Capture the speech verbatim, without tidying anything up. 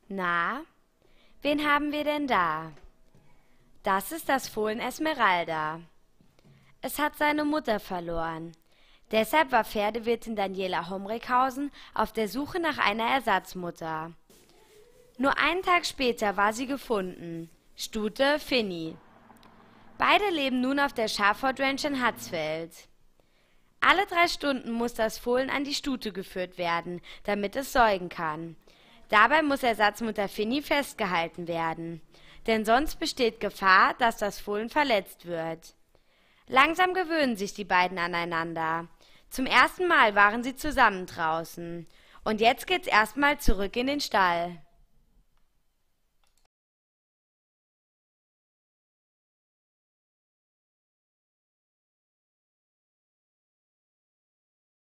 Na, wen haben wir denn da? Das ist das Fohlen Esmeralda. Es hat seine Mutter verloren. Deshalb war Pferdewirtin Daniela Homrichhausen auf der Suche nach einer Ersatzmutter. Nur einen Tag später war sie gefunden. Stute Finny. Beide leben nun auf der Schaford Ranch in Hatzfeld. Alle drei Stunden muss das Fohlen an die Stute geführt werden, damit es säugen kann. Dabei muss Ersatzmutter Finny festgehalten werden, denn sonst besteht Gefahr, dass das Fohlen verletzt wird. Langsam gewöhnen sich die beiden aneinander. Zum ersten Mal waren sie zusammen draußen. Und jetzt geht's erstmal zurück in den Stall.